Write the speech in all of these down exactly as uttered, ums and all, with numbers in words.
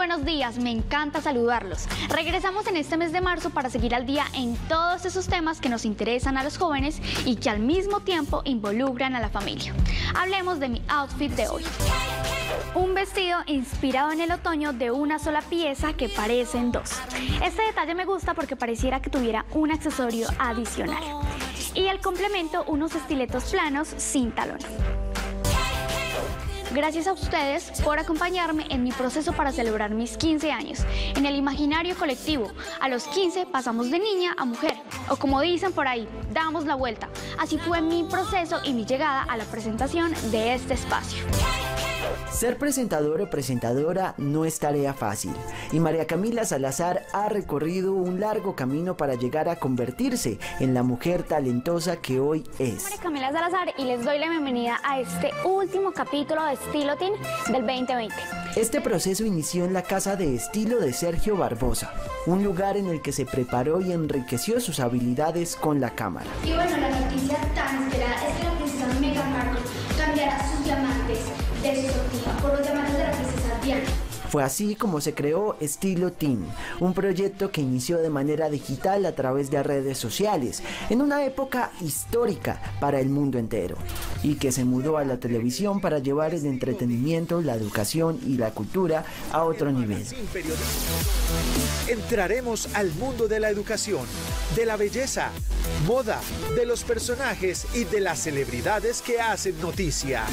buenos días, me encanta saludarlos. Regresamos en este mes de marzo para seguir al día en todos esos temas que nos interesan a los jóvenes y que al mismo tiempo involucran a la familia. Hablemos de mi outfit de hoy. Un vestido inspirado en el otoño de una sola pieza que parecen dos. Este detalle me gusta porque pareciera que tuviera un accesorio adicional. Y el complemento, unos estiletos planos sin talón. Gracias a ustedes por acompañarme en mi proceso para celebrar mis quince años. En el imaginario colectivo, a los quince pasamos de niña a mujer, o como dicen por ahí, damos la vuelta. Así fue mi proceso y mi llegada a la presentación de este espacio. Ser presentador o presentadora no es tarea fácil, y María Camila Salazar ha recorrido un largo camino para llegar a convertirse en la mujer talentosa que hoy es. María Camila Salazar y les doy la bienvenida a este último capítulo de Estilo Teen del veinte veinte. Este proceso inició en la Casa de Estilo de Sergio Barbosa, un lugar en el que se preparó y enriqueció sus habilidades con la cámara. Y bueno, la noticia tan esperada es que la princesa Meghan Markle cambiará sus diamantes de su sortija por los diamantes de la princesa Diana. Fue así como se creó Estilo Teen, un proyecto que inició de manera digital a través de redes sociales, en una época histórica para el mundo entero, y que se mudó a la televisión para llevar el entretenimiento, la educación y la cultura a otro nivel. Entraremos al mundo de la educación, de la belleza, moda, de los personajes y de las celebridades que hacen noticia.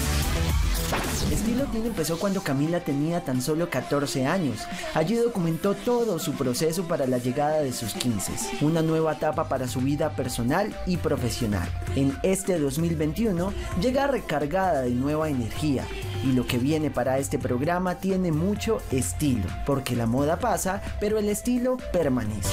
Estilo Teen empezó cuando Camila tenía tan solo catorce años. Allí documentó todo su proceso para la llegada de sus quince, una nueva etapa para su vida personal y profesional. En este dos mil veintiuno llega recargada de nueva energía. Y lo que viene para este programa tiene mucho estilo, porque la moda pasa, pero el estilo permanece.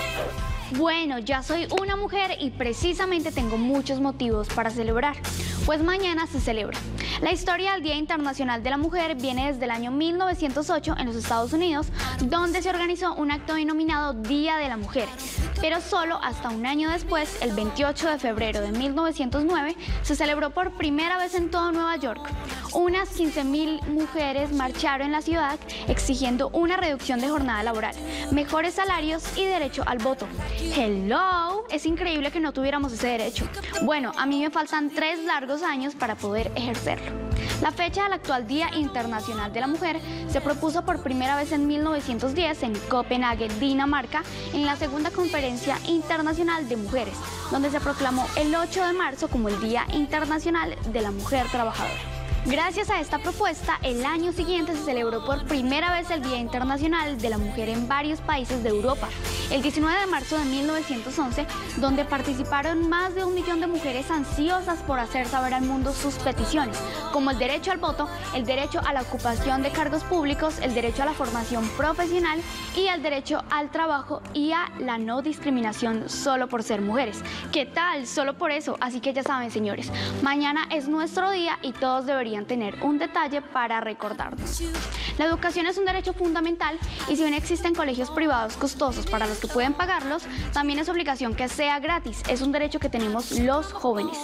Bueno, ya soy una mujer y precisamente tengo muchos motivos para celebrar, pues mañana se celebra. La historia del Día Internacional de la Mujer viene desde el año mil novecientos ocho en los Estados Unidos, donde se organizó un acto denominado Día de la Mujer. Pero solo hasta un año después, el veintiocho de febrero de mil novecientos nueve, se celebró por primera vez en todo Nueva York. Unas quince mil mujeres marcharon en la ciudad exigiendo una reducción de jornada laboral, mejores salarios y derecho al voto. ¡Hello! Es increíble que no tuviéramos ese derecho. Bueno, a mí me faltan tres largos años para poder ejercerlo. La fecha del actual Día Internacional de la Mujer se propuso por primera vez en mil novecientos diez en Copenhague, Dinamarca, en la segunda Conferencia Internacional de Mujeres, donde se proclamó el ocho de marzo como el Día Internacional de la Mujer Trabajadora. Gracias a esta propuesta, el año siguiente se celebró por primera vez el Día Internacional de la Mujer en varios países de Europa, el diecinueve de marzo de mil novecientos once, donde participaron más de un millón de mujeres ansiosas por hacer saber al mundo sus peticiones, como el derecho al voto, el derecho a la ocupación de cargos públicos, el derecho a la formación profesional y el derecho al trabajo y a la no discriminación solo por ser mujeres. ¿Qué tal? Solo por eso. Así que ya saben, señores, mañana es nuestro día y todos deberían tener un detalle para recordarnos. La educación es un derecho fundamental y si bien existen colegios privados costosos para los que pueden pagarlos, también es obligación que sea gratis. Es un derecho que tenemos los jóvenes.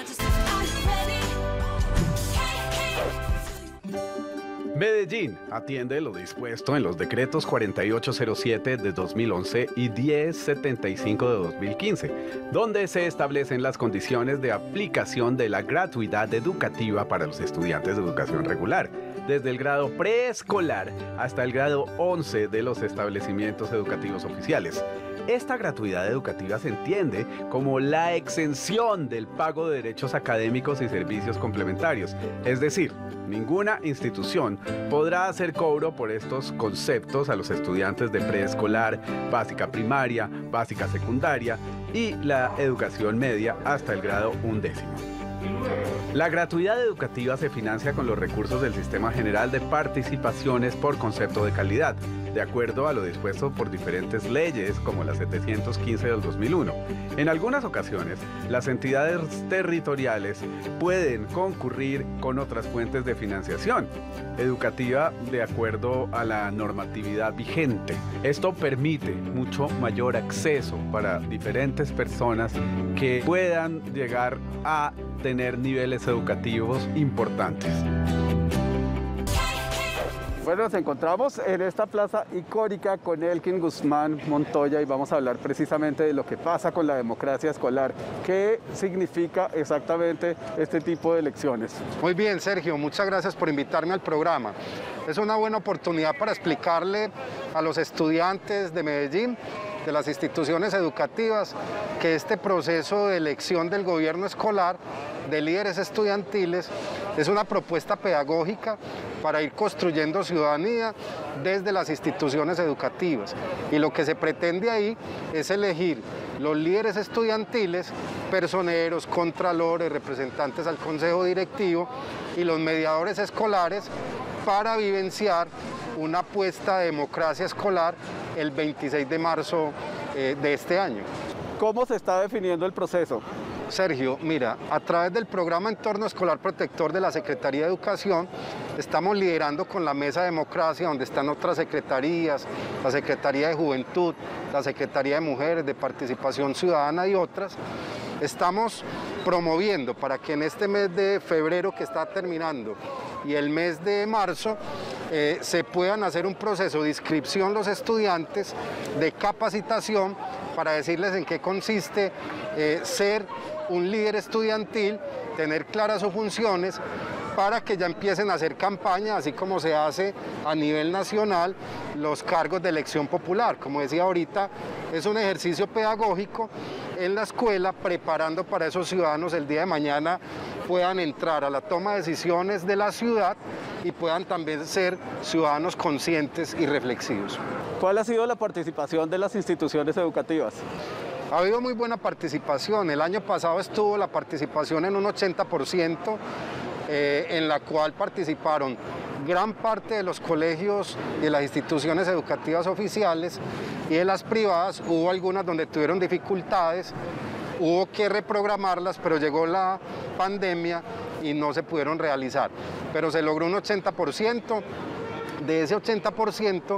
Medellín atiende lo dispuesto en los decretos cuarenta y ocho cero siete de dos mil once y diez setenta y cinco de dos mil quince, donde se establecen las condiciones de aplicación de la gratuidad educativa para los estudiantes de educación regular, desde el grado preescolar hasta el grado once de los establecimientos educativos oficiales. Esta gratuidad educativa se entiende como la exención del pago de derechos académicos y servicios complementarios, es decir, ninguna institución podrá hacer cobro por estos conceptos a los estudiantes de preescolar, básica primaria, básica secundaria y la educación media hasta el grado undécimo. La gratuidad educativa se financia con los recursos del Sistema General de Participaciones por Concepto de Calidad, de acuerdo a lo dispuesto por diferentes leyes como la setecientos quince del dos mil uno. En algunas ocasiones, las entidades territoriales pueden concurrir con otras fuentes de financiación educativa de acuerdo a la normatividad vigente. Esto permite mucho mayor acceso para diferentes personas que puedan llegar a tener niveles educativos importantes. Bueno, nos encontramos en esta plaza icónica con Elkin Guzmán Montoya y vamos a hablar precisamente de lo que pasa con la democracia escolar. ¿Qué significa exactamente este tipo de elecciones? Muy bien, Sergio, muchas gracias por invitarme al programa. Es una buena oportunidad para explicarle a los estudiantes de Medellín, de las instituciones educativas, que este proceso de elección del gobierno escolar, de líderes estudiantiles, es una propuesta pedagógica para ir construyendo ciudadanía desde las instituciones educativas. Y lo que se pretende ahí es elegir los líderes estudiantiles, personeros, contralores, representantes al consejo directivo y los mediadores escolares para vivenciar una apuesta de democracia escolar el veintiséis de marzo eh, de este año. ¿Cómo se está definiendo el proceso? Sergio, mira, a través del programa Entorno Escolar Protector de la Secretaría de Educación, estamos liderando con la Mesa de Democracia, donde están otras secretarías, la Secretaría de Juventud, la Secretaría de Mujeres, de Participación Ciudadana y otras. Estamos promoviendo para que en este mes de febrero que está terminando y el mes de marzo eh, se puedan hacer un proceso de inscripción los estudiantes, de capacitación, para decirles en qué consiste eh, ser un líder estudiantil, tener claras sus funciones, para que ya empiecen a hacer campaña, así como se hace a nivel nacional los cargos de elección popular. Como decía ahorita, es un ejercicio pedagógico en la escuela, preparando para esos ciudadanos el día de mañana puedan entrar a la toma de decisiones de la ciudad y puedan también ser ciudadanos conscientes y reflexivos. ¿Cuál ha sido la participación de las instituciones educativas? Ha habido muy buena participación. El año pasado estuvo la participación en un ochenta por ciento, eh, en la cual participaron gran parte de los colegios y de las instituciones educativas oficiales, y de las privadas hubo algunas donde tuvieron dificultades, hubo que reprogramarlas, pero llegó la pandemia y no se pudieron realizar. Pero se logró un ochenta por ciento. De ese ochenta por ciento,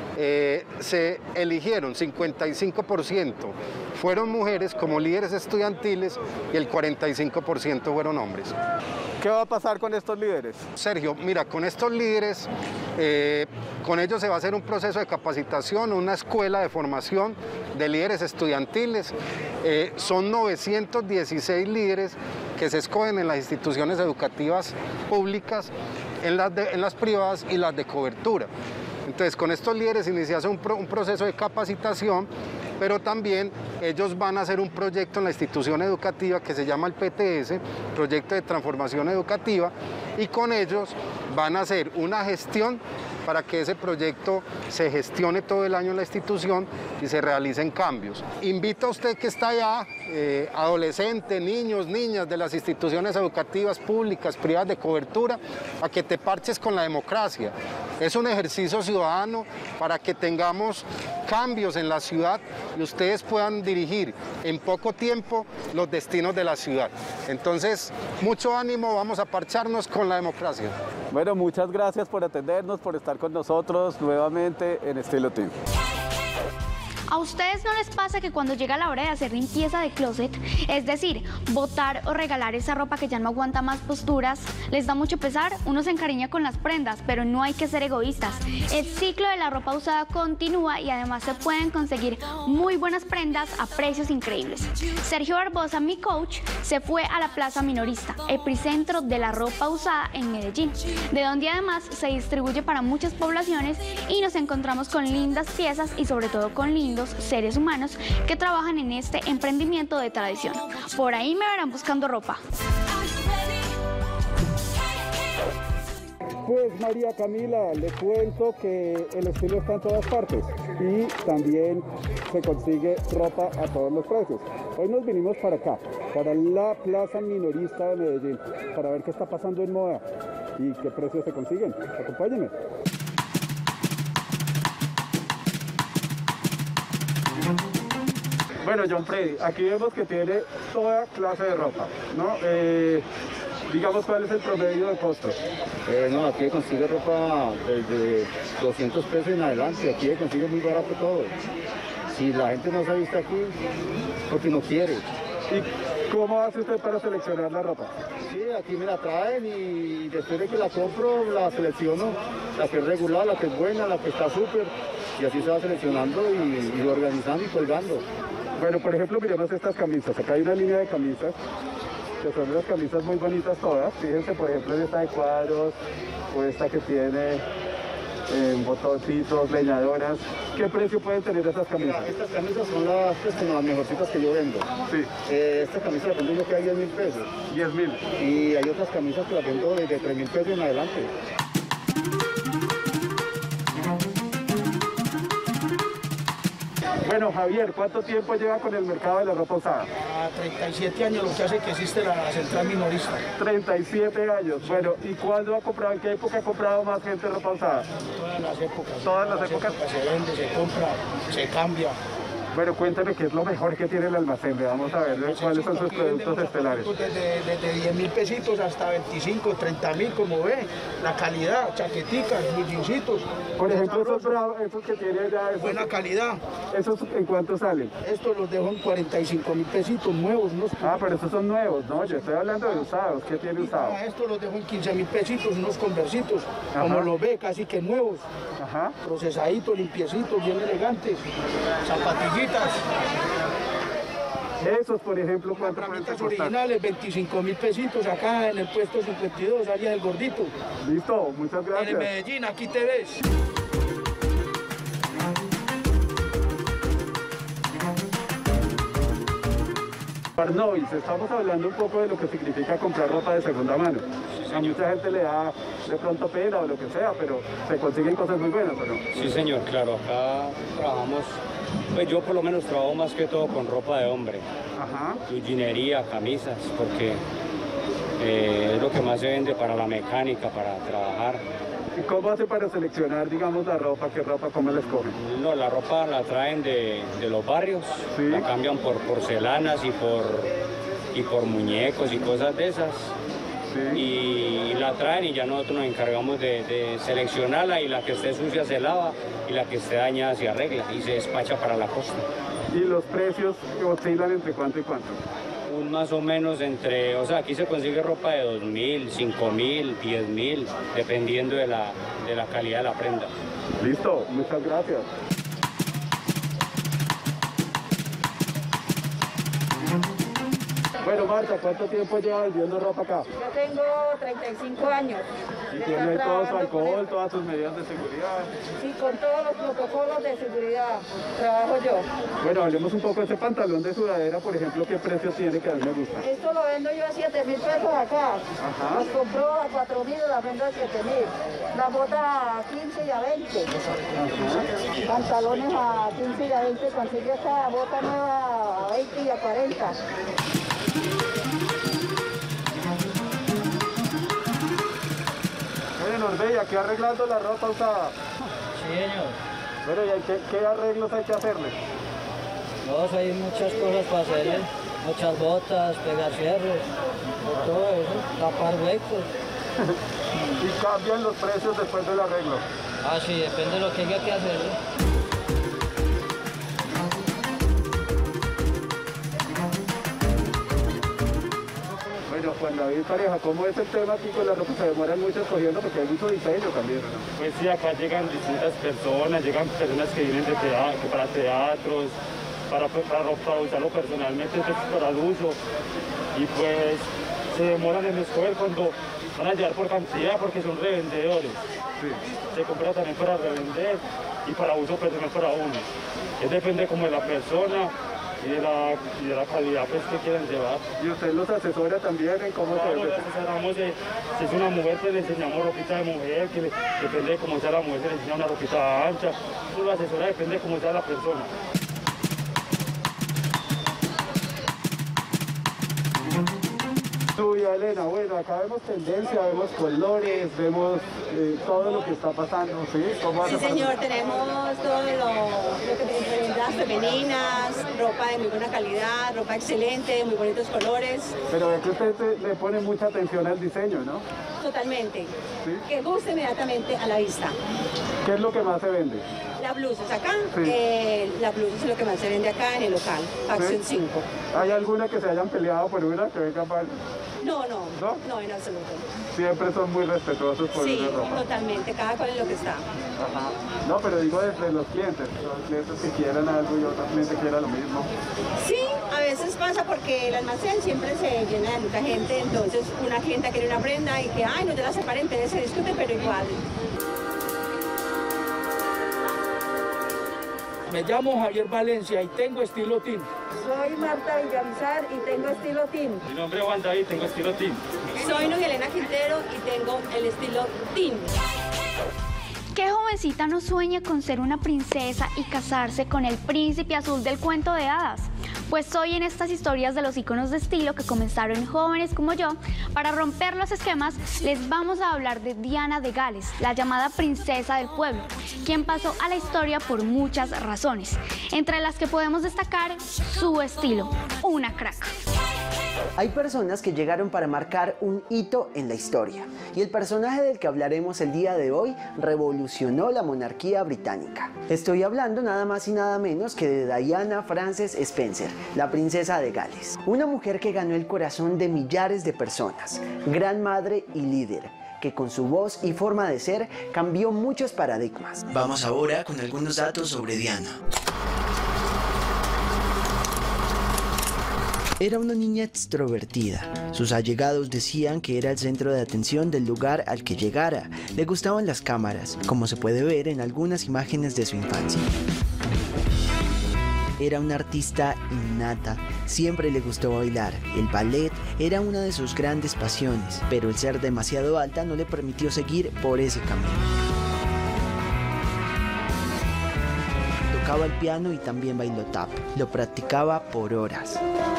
Eh, se eligieron cincuenta y cinco por ciento fueron mujeres como líderes estudiantiles y el cuarenta y cinco por ciento fueron hombres. ¿Qué va a pasar con estos líderes? Sergio, mira, con estos líderes, eh, con ellos se va a hacer un proceso de capacitación, una escuela de formación de líderes estudiantiles. Eh, son novecientos dieciséis líderes que se escogen en las instituciones educativas públicas, en las, de, en las privadas y las de cobertura. Entonces, con estos líderes iniciase un, pro, un proceso de capacitación, pero también ellos van a hacer un proyecto en la institución educativa que se llama el P T S, Proyecto de Transformación Educativa, y con ellos van a hacer una gestión para que ese proyecto se gestione todo el año en la institución y se realicen cambios. Invito a usted que está allá, eh, adolescente, niños, niñas de las instituciones educativas públicas, privadas de cobertura, a que te parches con la democracia. Es un ejercicio ciudadano para que tengamos cambios en la ciudad y ustedes puedan dirigir en poco tiempo los destinos de la ciudad. Entonces, mucho ánimo, vamos a parcharnos con la democracia. Bueno, muchas gracias por atendernos, por estar con nosotros nuevamente en Estilo Team. ¿A ustedes no les pasa que cuando llega la hora de hacer limpieza de closet, es decir, botar o regalar esa ropa que ya no aguanta más posturas, les da mucho pesar? Uno se encariña con las prendas, pero no hay que ser egoístas. El ciclo de la ropa usada continúa y además se pueden conseguir muy buenas prendas a precios increíbles. Sergio Barbosa, mi coach, se fue a la Plaza Minorista, epicentro de la ropa usada en Medellín, de donde además se distribuye para muchas poblaciones, y nos encontramos con lindas piezas y sobre todo con lindos seres humanos que trabajan en este emprendimiento de tradición. Por ahí me verán buscando ropa. Pues María Camila, le cuento que el estilo está en todas partes y también se consigue ropa a todos los precios. Hoy nos vinimos para acá, para la Plaza Minorista de Medellín, para ver qué está pasando en moda y qué precios se consiguen. Acompáñenme. Bueno, John Freddy, aquí vemos que tiene toda clase de ropa, ¿no? Eh, digamos, ¿cuál es el promedio de costo? Eh, no, aquí consigue ropa desde doscientos pesos en adelante, aquí consigue muy barato todo. Si la gente no se viste aquí, porque no quiere. ¿Y cómo hace usted para seleccionar la ropa? Sí, aquí me la traen y después de que la compro, la selecciono, la que es regular, la que es buena, la que está súper, y así se va seleccionando y, y organizando y colgando. Bueno, por ejemplo, miremos estas camisas. Acá hay una línea de camisas, que son unas camisas muy bonitas todas. Fíjense, por ejemplo, en esta de cuadros, o esta que tiene eh, botoncitos, leñadoras. ¿Qué precio pueden tener esas camisas? Estas camisas son las, pues, como las mejorcitas que yo vendo. Sí. Eh, esta camisa la vendo yo que hay diez mil pesos. diez mil. Y hay otras camisas que las vendo desde tres mil pesos en adelante. Bueno, Javier, ¿cuánto tiempo lleva con el mercado de la ropa usada? A treinta y siete años, lo que hace que existe la central minorista. treinta y siete años. Bueno, ¿y cuándo ha comprado, en qué época ha comprado más gente ropa usada? Todas las épocas. Todas las épocas. Se vende, se compra, se cambia. Bueno, cuéntame qué es lo mejor que tiene el almacén. Vamos a ver Pues cuáles sí, son sus aquí productos vendemos estelares. productos Desde, desde diez mil pesitos hasta veinticinco, treinta mil, como ve. La calidad, chaqueticas, jeancitos. Por ejemplo, esos, bravos, esos que tiene ya, esos, Buena calidad. ¿esos en cuánto salen? Estos los dejo en cuarenta y cinco mil pesitos nuevos. Unos Ah, pero esos son nuevos, ¿no? Yo estoy hablando de usados. ¿Qué tiene usado? Ah, estos los dejo en quince mil pesitos, unos conversitos. Ajá. Como los ve, casi que nuevos. Ajá. Procesaditos, limpiecitos, bien elegantes. Zapatillitas. Esos, por ejemplo, ¿cuánto pueden Ramitas costar? originales, veinticinco mil pesitos acá en el puesto cincuenta y dos, área del Gordito. Listo, muchas En el gracias. Medellín, aquí te ves. Barnovis, estamos hablando un poco de lo que significa comprar ropa de segunda mano. A mucha gente le da de pronto pena o lo que sea, pero se consiguen cosas muy buenas, ¿o no? Sí, señor, claro, acá trabajamos, pues yo por lo menos trabajo más que todo con ropa de hombre, Ajá. jeanería, camisas, porque eh, es lo que más se vende para la mecánica, para trabajar. ¿Y cómo hace para seleccionar, digamos, la ropa? ¿Qué ropa, cómo la escogen? No, la ropa la traen de, de los barrios, Sí. la cambian por porcelanas y por, y por muñecos y cosas de esas. Sí. Y la traen y ya nosotros nos encargamos de, de seleccionarla y la que esté sucia se lava y la que esté dañada se arregla y se despacha para la costa. ¿Y los precios oscilan entre cuánto y cuánto? Un más o menos entre, o sea, aquí se consigue ropa de dos mil, cinco mil, diez mil, dependiendo de la, de la calidad de la prenda. Listo, muchas gracias. Bueno, Marta, ¿cuánto tiempo lleva vendiendo ropa acá? Yo tengo treinta y cinco años. Y de tiene estar todo su trabajando con alcohol, él. todas sus medidas de seguridad. Sí, con todos los protocolos de seguridad trabajo yo. Bueno, hablemos un poco de ese pantalón de sudadera, por ejemplo, ¿qué precio tiene que a mí me gusta? Esto lo vendo yo a siete mil pesos acá. Ajá. Los compró a cuatro mil y las vendo a siete mil. La bota a quince y a veinte. Ajá. Pantalones a quince y a veinte. Consigue esta bota nueva a veinte y a cuarenta. Oye, Norbey, aquí arreglando la ropa usada. Sí, señor. Bueno, ¿y hay qué, qué arreglos hay que hacerle? No, hay muchas cosas para hacerle. Muchas botas, pegar cierres, todo eso, tapar huecos. Y cambian los precios después del arreglo. Ah, sí, depende de lo que haya que hacerle. Bueno, Juan David Pareja, ¿cómo es el tema aquí con la ropa? Se demoran mucho escogiendo porque hay mucho diseño también, ¿no? Pues sí, acá llegan distintas personas, llegan personas que vienen de teatro, para teatros, para, para, para usarlo personalmente, pues, para el uso. Y pues se demoran en escoger cuando van a llevar por cantidad porque son revendedores. Sí. Se compra también para revender y para uso personal para uno. Es depende como de la persona y de la, y de la calidad pues, que quieran llevar. ¿Y usted los asesora también en cómo Claro, se le ve? asesoramos, eh, si es una mujer, pues le enseñamos ropita de mujer, que le, depende de cómo sea la mujer, se le enseña una ropita ancha. Eso la asesora depende de cómo sea la persona. Tuya, Elena, bueno, acá vemos tendencia, vemos colores, vemos eh, todo lo que está pasando, ¿sí? ¿Cómo hace Sí, para- señor, tenemos todo lo, lo que tiene prendas femeninas, ropa de muy buena calidad, ropa excelente, muy bonitos colores, Pero ve que usted te- le pone mucha atención al diseño, ¿no? totalmente, ¿Sí? que guste inmediatamente a la vista. ¿Qué es lo que más se vende? La blusa es acá, Sí. eh, la blusa es lo que más se vende acá en el local, Acción Sí. cinco. ¿Hay alguna que se hayan peleado por una que venga para...? No, no, ¿No? no, en absoluto. Siempre son muy respetuosos por Sí, una ropa. totalmente, cada cual es lo que está. Ajá. No, pero digo desde los clientes, los clientes que quieran algo y otro cliente quiera lo mismo. Sí, a veces pasa porque el almacén siempre se llena de mucha gente, entonces una clienta quiere una prenda y que, ay, no te la separen, entonces se discute, pero igual. Me llamo Javier Valencia y tengo estilo teen. Soy Marta Villamizar y tengo estilo teen. Mi nombre es Juan David, tengo estilo teen. Soy Nogelena Quintero y tengo el estilo teen. ¿Qué jovencita no sueña con ser una princesa y casarse con el príncipe azul del cuento de hadas? Pues hoy en estas historias de los íconos de estilo que comenzaron jóvenes como yo, para romper los esquemas, les vamos a hablar de Diana de Gales, la llamada princesa del pueblo, quien pasó a la historia por muchas razones, entre las que podemos destacar su estilo, una crack. Hay personas que llegaron para marcar un hito en la historia, y el personaje del que hablaremos el día de hoy revolucionó la monarquía británica. Estoy hablando nada más y nada menos que de Diana Frances Spencer, la princesa de Gales. Una mujer que ganó el corazón de millares de personas, gran madre y líder, que con su voz y forma de ser cambió muchos paradigmas. Vamos ahora con algunos datos sobre Diana. Era una niña extrovertida. Sus allegados decían que era el centro de atención del lugar al que llegara. Le gustaban las cámaras, como se puede ver en algunas imágenes de su infancia. Era una artista innata, siempre le gustó bailar. El ballet era una de sus grandes pasiones, pero el ser demasiado alta no le permitió seguir por ese camino. Tocaba el piano y también bailó tap. Lo practicaba por horas.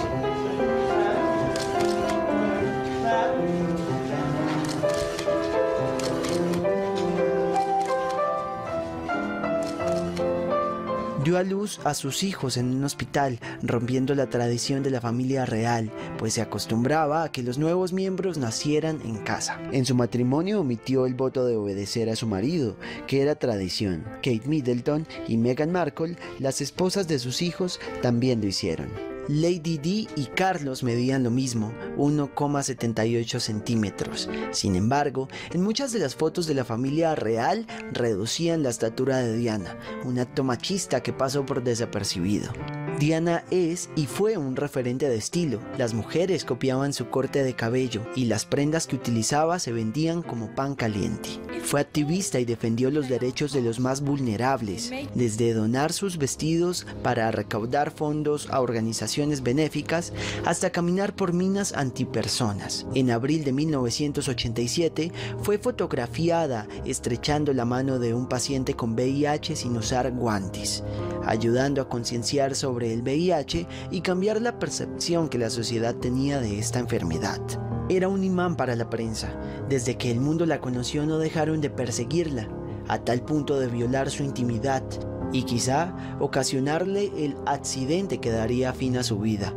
Dio a luz a sus hijos en un hospital, rompiendo la tradición de la familia real, pues se acostumbraba a que los nuevos miembros nacieran en casa. En su matrimonio omitió el voto de obedecer a su marido, que era tradición. Kate Middleton y Meghan Markle, las esposas de sus hijos, también lo hicieron. Lady Di y Carlos medían lo mismo, uno coma setenta y ocho centímetros. Sin embargo, en muchas de las fotos de la familia real reducían la estatura de Diana, un acto machista que pasó por desapercibido. Diana es y fue un referente de estilo. Las mujeres copiaban su corte de cabello y las prendas que utilizaba se vendían como pan caliente. Fue activista y defendió los derechos de los más vulnerables, desde donar sus vestidos para recaudar fondos a organizaciones benéficas hasta caminar por minas antipersonas. En abril de mil novecientos ochenta y siete fue fotografiada estrechando la mano de un paciente con V I H sin usar guantes, ayudando a concienciar sobre el V I H y cambiar la percepción que la sociedad tenía de esta enfermedad. Era un imán para la prensa. Desde que el mundo la conoció no dejaron de perseguirla, a tal punto de violar su intimidad y quizá ocasionarle el accidente que daría fin a su vida.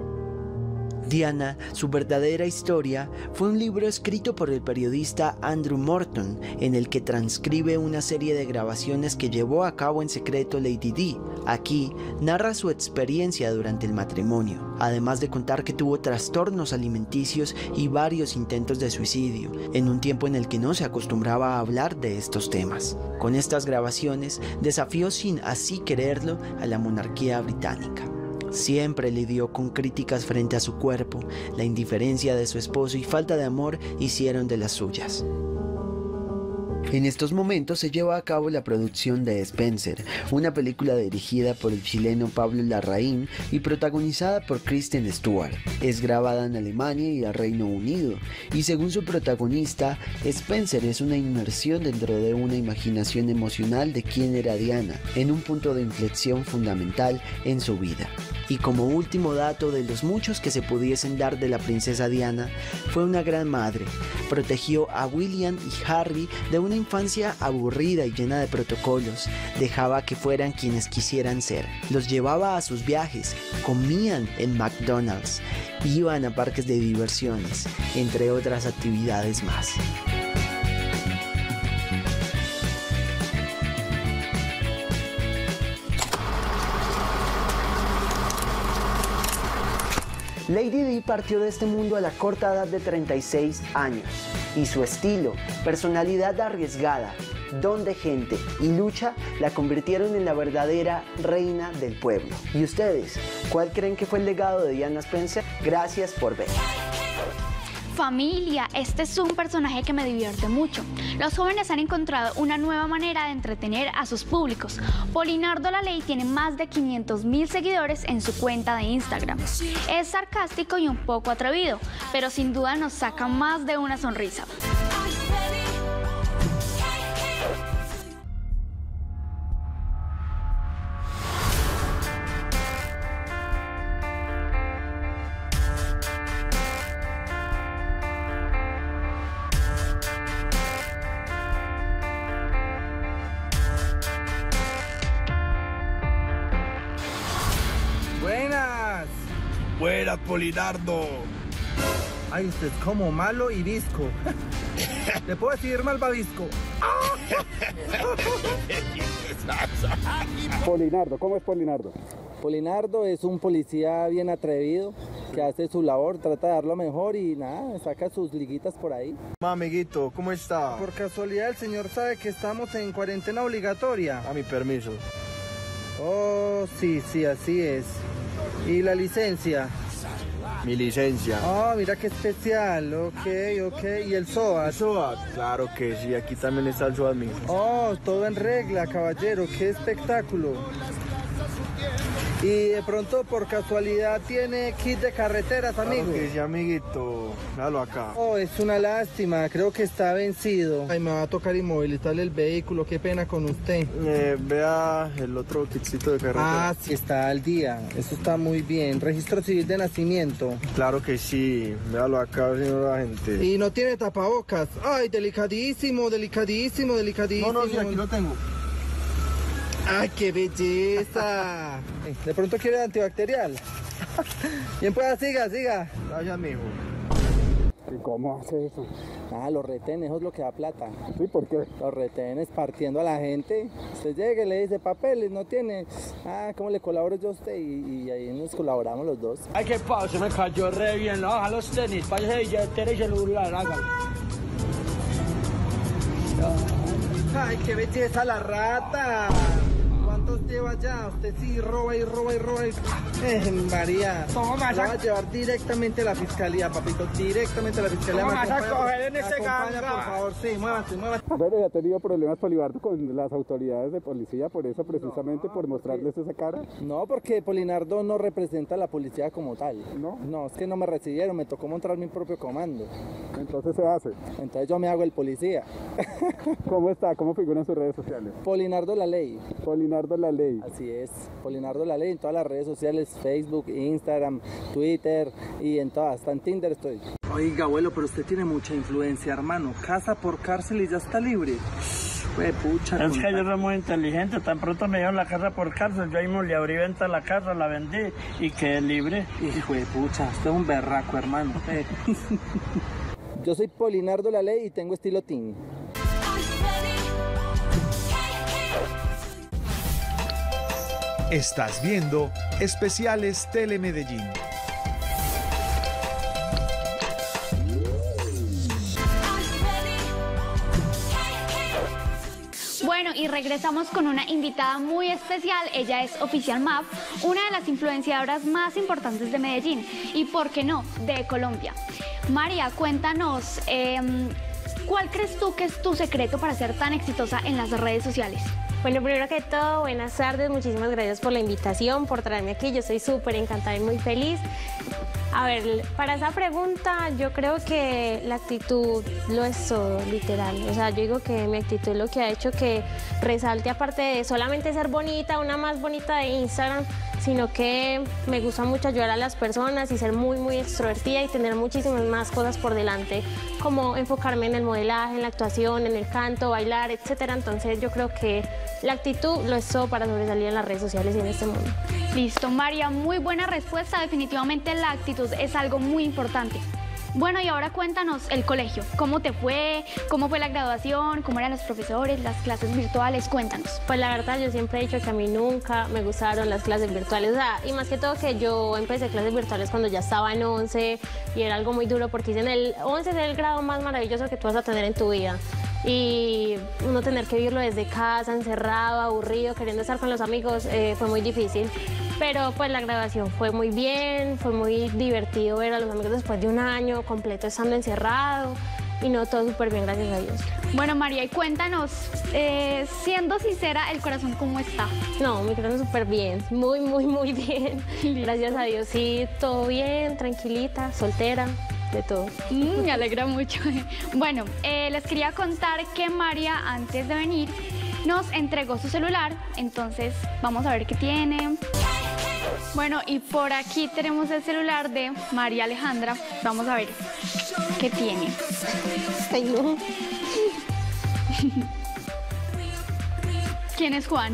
Diana, su verdadera historia, fue un libro escrito por el periodista Andrew Morton, en el que transcribe una serie de grabaciones que llevó a cabo en secreto Lady Di. Aquí narra su experiencia durante el matrimonio, además de contar que tuvo trastornos alimenticios y varios intentos de suicidio, en un tiempo en el que no se acostumbraba a hablar de estos temas. Con estas grabaciones, desafió sin así quererlo a la monarquía británica. Siempre lidió con críticas frente a su cuerpo. La indiferencia de su esposo y falta de amor hicieron de las suyas. En estos momentos se lleva a cabo la producción de Spencer, una película dirigida por el chileno Pablo Larraín y protagonizada por Kristen Stewart. Es grabada en Alemania y el Reino Unido, y según su protagonista, Spencer es una inmersión dentro de una imaginación emocional de quién era Diana, en un punto de inflexión fundamental en su vida. Y como último dato de los muchos que se pudiesen dar de la princesa Diana, fue una gran madre. Protegió a William y Harry de una infancia aburrida y llena de protocolos. Dejaba que fueran quienes quisieran ser. Los llevaba a sus viajes, comían en McDonald's, iban a parques de diversiones, entre otras actividades más. Lady Di partió de este mundo a la corta edad de treinta y seis años y su estilo, personalidad arriesgada, don de gente y lucha la convirtieron en la verdadera reina del pueblo. ¿Y ustedes? ¿Cuál creen que fue el legado de Diana Spencer? Gracias por ver. Familia, este es un personaje que me divierte mucho. Los jóvenes han encontrado una nueva manera de entretener a sus públicos. Polinardo La Ley tiene más de quinientos mil seguidores en su cuenta de Instagram. Es sarcástico y un poco atrevido, pero sin duda nos saca más de una sonrisa. Buenas. Buenas, Polinardo. Ay, usted es como malo y visco. ¿Le puedo decir malvavisco? Polinardo, ¿cómo es Polinardo? Polinardo es un policía bien atrevido, que hace su labor, trata de dar lo mejor y nada, saca sus liguitas por ahí. Amiguito, ¿cómo está? Por casualidad el señor sabe que estamos en cuarentena obligatoria. A mi permiso. Oh, sí, sí, así es. ¿Y la licencia? Mi licencia. Ah, oh, mira qué especial. Ok, ok. ¿Y el S O A T? ¿S O A T? Claro que sí, aquí también está el S O A T mío. Oh, todo en regla, caballero. Qué espectáculo. Y de pronto, por casualidad, ¿tiene kit de carreteras, amigo? Claro que sí, amiguito. Míralo acá. Oh, es una lástima. Creo que está vencido. Ay, me va a tocar inmovilizarle el vehículo. Qué pena con usted. Eh, vea el otro kitcito de carretera. Ah, sí, está al día. Eso está muy bien. Registro civil de nacimiento. Claro que sí. Véalo acá, señora gente. Y no tiene tapabocas. Ay, delicadísimo, delicadísimo, delicadísimo. No, no, sí, aquí lo tengo. ¡Ay, qué belleza! ¿De pronto quiere antibacterial? Bien, pues, siga, siga. Gracias, mijo. ¿Y cómo hace eso? Ah, los retenes, eso es lo que da plata. ¿Sí? ¿Por qué? Los retenes partiendo a la gente. Usted llega y le dice, papeles, no tiene. Ah, ¿cómo le colaboro yo a usted? Y, y ahí nos colaboramos los dos. Ay, qué pasa, me cayó re bien. No, baja los tenis, váyase de billetera y celular, hágalo. ¡Ay, qué belleza la rata! ¿Cuántos lleva ya? Usted sí roba y roba y roba y... Eh, María, Toma, lo va a llevar directamente a la fiscalía, papito, directamente a la fiscalía. ¿Cómo vas a coger en ese ganga? Por favor, sí, muévase, muévase. Bueno, ¿ya ha tenido problemas Polinardo con las autoridades de policía por eso, precisamente, por mostrarles esa cara? No, porque Polinardo no representa a la policía como tal. ¿No? No, es que no me recibieron, me tocó montar mi propio comando. Entonces se hace. Entonces yo me hago el policía. ¿Cómo está? ¿Cómo figura en sus redes sociales? Polinardo La Ley. Polinardo La Ley. Así es, Polinardo La Ley en todas las redes sociales, Facebook, Instagram, Twitter y en todas, hasta en Tinder estoy. Oiga, abuelo, pero usted tiene mucha influencia, hermano. Casa por cárcel y ya está libre. Fue pucha. Es que yo soy muy inteligente, tan pronto me dieron la casa por cárcel, yo mismo le abrí venta a la casa, la vendí y quedé libre. Hijo de pucha, usted es un berraco, hermano. Yo soy Polinardo La Ley y tengo estilo teen. Estás viendo Especiales Telemedellín. Bueno, y regresamos con una invitada muy especial. Ella es Oficial Map, una de las influenciadoras más importantes de Medellín y, ¿por qué no?, de Colombia. María, cuéntanos, eh, ¿cuál crees tú que es tu secreto para ser tan exitosa en las redes sociales? Bueno, primero que todo, buenas tardes, muchísimas gracias por la invitación, por traerme aquí, yo estoy súper encantada y muy feliz. A ver, para esa pregunta yo creo que la actitud lo es todo, literal. O sea, yo digo que mi actitud es lo que ha hecho que resalte, aparte de solamente ser bonita, una más bonita de Instagram, sino que me gusta mucho ayudar a las personas y ser muy, muy extrovertida y tener muchísimas más cosas por delante, como enfocarme en el modelaje, en la actuación, en el canto, bailar, etcétera. Entonces yo creo que la actitud lo es todo para sobresalir en las redes sociales y en este mundo. Listo, María, muy buena respuesta. Definitivamente la actitud es algo muy importante. Bueno, y ahora cuéntanos el colegio. ¿Cómo te fue? ¿Cómo fue la graduación? ¿Cómo eran los profesores? ¿Las clases virtuales? Cuéntanos. Pues la verdad, yo siempre he dicho que a mí nunca me gustaron las clases virtuales. O sea, y más que todo que yo empecé clases virtuales cuando ya estaba en once y era algo muy duro porque dicen el once es el grado más maravilloso que tú vas a tener en tu vida. Y uno tener que vivirlo desde casa, encerrado, aburrido, queriendo estar con los amigos, eh, fue muy difícil. Pero pues la graduación fue muy bien, fue muy divertido ver a los amigos después de un año completo estando encerrado y no, todo súper bien, gracias a Dios. Bueno, María, y cuéntanos, eh, siendo sincera, ¿el corazón cómo está? No, mi corazón súper bien, muy, muy, muy bien. Gracias a Dios, sí, todo bien, tranquilita, soltera. De todo. Mm, me alegra mucho. Bueno, eh, les quería contar que María, antes de venir, nos entregó su celular, entonces vamos a ver qué tiene. Bueno, y por aquí tenemos el celular de María Alejandra. Vamos a ver qué tiene. Ay, no. ¿Quién es Juan?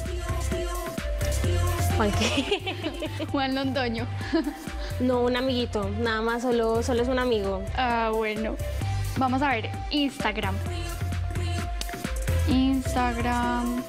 ¿Juan qué? Juan Londoño. No, un amiguito, nada más, solo, solo es un amigo. Ah, bueno. Vamos a ver, Instagram. Instagram.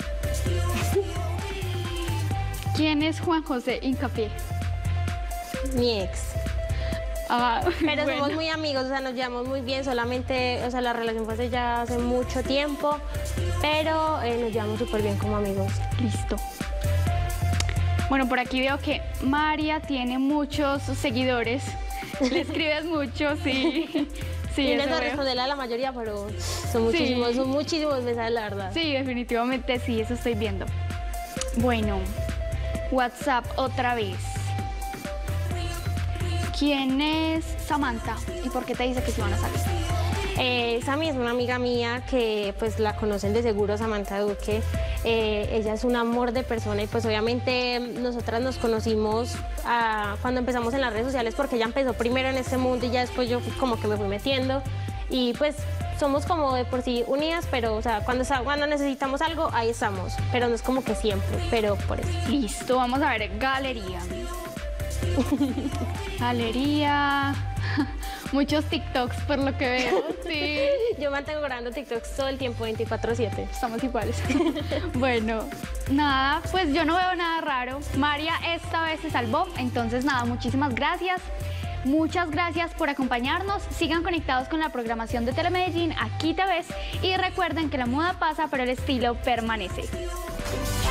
¿Quién es Juan José Hincapié? Mi ex. Ah, Pero bueno. somos muy amigos, o sea, nos llevamos muy bien, solamente, o sea, la relación fue hace ya hace mucho tiempo, pero eh, nos llevamos súper bien como amigos. Listo. Bueno, por aquí veo que María tiene muchos seguidores. Le escribes mucho, sí. Sí, y no eso sé veo. responderle a la mayoría, pero son muchísimos, Sí. son muchísimos mensajes, la verdad. Sí, definitivamente sí, eso estoy viendo. Bueno, WhatsApp otra vez. ¿Quién es Samantha? ¿Y por qué te dice que se van a salir? Eh, Sami es una amiga mía que pues la conocen de seguro, Samantha Duque. Eh, ella es un amor de persona y pues obviamente nosotras nos conocimos ah, cuando empezamos en las redes sociales porque ella empezó primero en este mundo y ya después yo como que me fui metiendo y pues somos como de por sí unidas, pero o sea, cuando, cuando necesitamos algo, ahí estamos, pero no es como que siempre, pero por eso. Listo, vamos a ver, galería. Galería. Muchos TikToks por lo que veo, sí. Yo mantengo grabando TikToks todo el tiempo, veinticuatro siete. Estamos iguales. Bueno, nada, pues yo no veo nada raro. María esta vez se salvó, entonces nada, muchísimas gracias. Muchas gracias por acompañarnos. Sigan conectados con la programación de Telemedellín, aquí te ves. Y recuerden que la moda pasa, pero el estilo permanece.